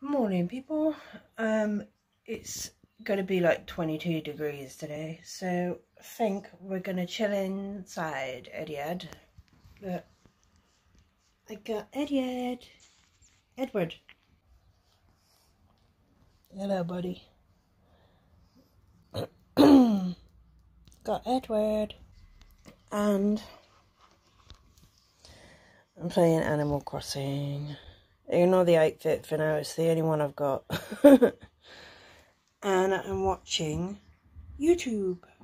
Morning, people. It's gonna be like 22 degrees today, so I think we're gonna chill inside. Eddie. Look, I got Eddie. Edward. Hello, buddy. Got Edward. And I'm playing Animal Crossing. Ignore the outfit for now, it's the only one I've got. And I'm watching YouTube.